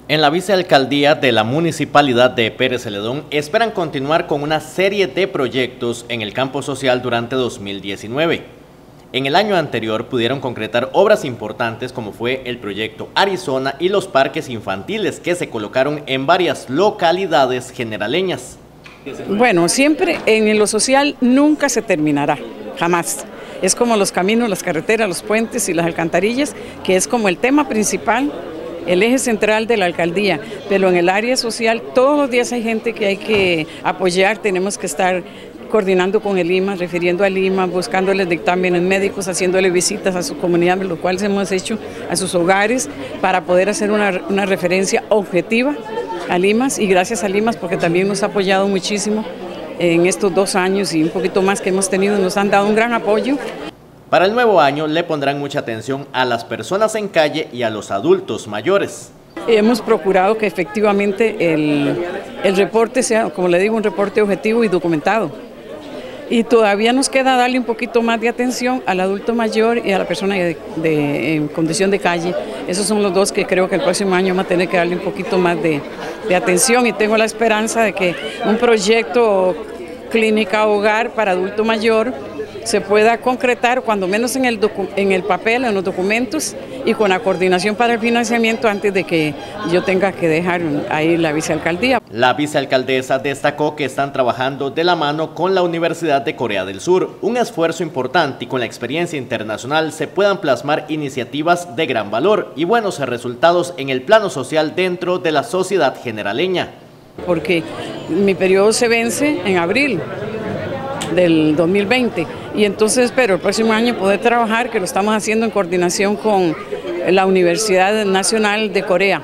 En la vicealcaldía de la Municipalidad de Pérez Celedón esperan continuar con una serie de proyectos en el campo social durante 2019. En el año anterior pudieron concretar obras importantes como fue el proyecto Arizona y los parques infantiles que se colocaron en varias localidades generaleñas. Bueno, siempre en lo social nunca se terminará, jamás. Es como los caminos, las carreteras, los puentes y las alcantarillas, que es como el tema principal, el eje central de la alcaldía, pero en el área social todos los días hay gente que hay que apoyar, tenemos que estar coordinando con el IMA, refiriendo al IMA, buscándoles dictámenes médicos, haciéndole visitas a su comunidad, lo cual hemos hecho a sus hogares para poder hacer una referencia objetiva al IMAS, y gracias al IMAS porque también nos ha apoyado muchísimo en estos 2 años y un poquito más que hemos tenido, nos han dado un gran apoyo. Para el nuevo año le pondrán mucha atención a las personas en calle y a los adultos mayores. Hemos procurado que efectivamente el reporte sea, como le digo, un reporte objetivo y documentado. Y todavía nos queda darle un poquito más de atención al adulto mayor y a la persona en condición de calle. Esos son los dos que creo que el próximo año vamos a tener que darle un poquito más de atención, y tengo la esperanza de que un proyecto clínica hogar para adulto mayor se pueda concretar, cuando menos en el papel, en los documentos, y con la coordinación para el financiamiento antes de que yo tenga que dejar ahí la vicealcaldía. La vicealcaldesa destacó que están trabajando de la mano con la Universidad de Corea del Sur, un esfuerzo importante, y con la experiencia internacional se puedan plasmar iniciativas de gran valor y buenos resultados en el plano social dentro de la sociedad generaleña. Porque mi periodo se vence en abril del 2020 y entonces espero el próximo año poder trabajar, que lo estamos haciendo en coordinación con la Universidad Nacional de Corea,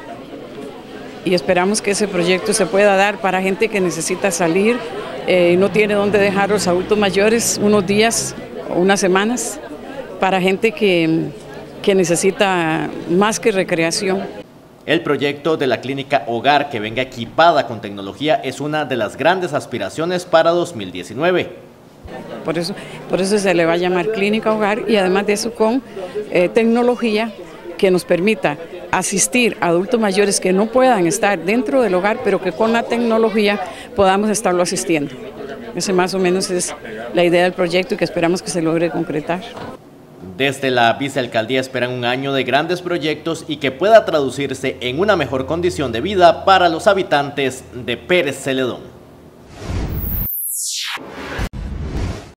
y esperamos que ese proyecto se pueda dar para gente que necesita salir y no tiene dónde dejar a los adultos mayores unos días o unas semanas, para gente que necesita más que recreación. El proyecto de la clínica Hogar, que venga equipada con tecnología, es una de las grandes aspiraciones para 2019. Por eso se le va a llamar Clínica Hogar, y además de eso con tecnología que nos permita asistir a adultos mayores que no puedan estar dentro del hogar, pero que con la tecnología podamos estarlo asistiendo. Esa más o menos es la idea del proyecto, y que esperamos que se logre concretar. Desde la vicealcaldía esperan un año de grandes proyectos y que pueda traducirse en una mejor condición de vida para los habitantes de Pérez Celedón.